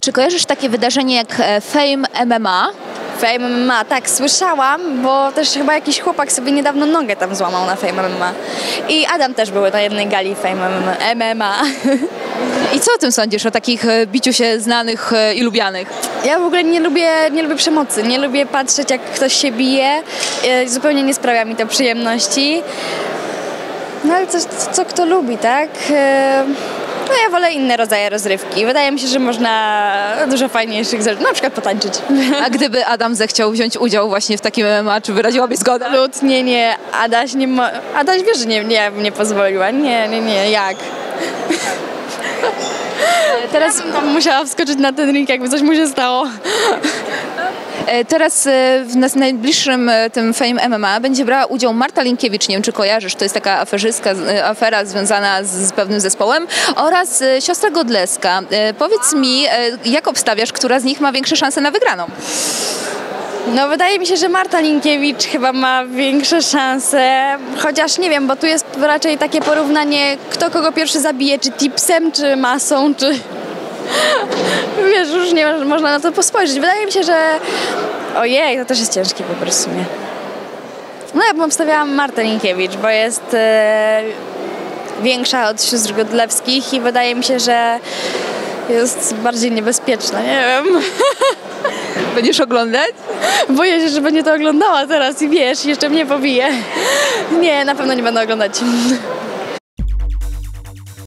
Czy kojarzysz takie wydarzenie jak Fame MMA? Fame MMA, tak, słyszałam, bo też chyba jakiś chłopak sobie niedawno nogę tam złamał na Fame MMA. I Adam też był na jednej gali Fame MMA. I co o tym sądzisz, o takich biciu się znanych i lubianych? Ja w ogóle nie lubię przemocy, nie lubię patrzeć, jak ktoś się bije. Zupełnie nie sprawia mi to przyjemności. No ale co kto lubi, tak? No ja wolę inne rodzaje rozrywki. Wydaje mi się, że można dużo fajniejszych rzeczy, na przykład potańczyć. A gdyby Adam zechciał wziąć udział właśnie w takim MMA, czy wyraziłabyś zgodę? Nie. Adaś wiesz, że nie bym nie pozwoliła. Nie, jak? Teraz ja bym tam musiała wskoczyć na ten ring, jakby coś mu się stało. Teraz w najbliższym tym Fame MMA będzie brała udział Marta Linkiewicz, nie wiem czy kojarzysz, to jest taka afera związana z pewnym zespołem, oraz siostra Godleska. Powiedz mi, jak obstawiasz, która z nich ma większe szanse na wygraną? No wydaje mi się, że Marta Linkiewicz chyba ma większe szanse, chociaż nie wiem, bo tu jest raczej takie porównanie, kto kogo pierwszy zabije, czy tipsem, czy masą, czy... Wiesz, już nie można na to spojrzeć. Wydaje mi się, że... Ojej, to też jest ciężkie po prostu, nie? No ja bym obstawiała Martę Linkiewicz, bo jest większa od sióstr Godlewskich i wydaje mi się, że jest bardziej niebezpieczna, nie wiem. Będziesz oglądać? Boję się, że będzie to oglądała teraz i wiesz, jeszcze mnie pobije. Nie, na pewno nie będę oglądać.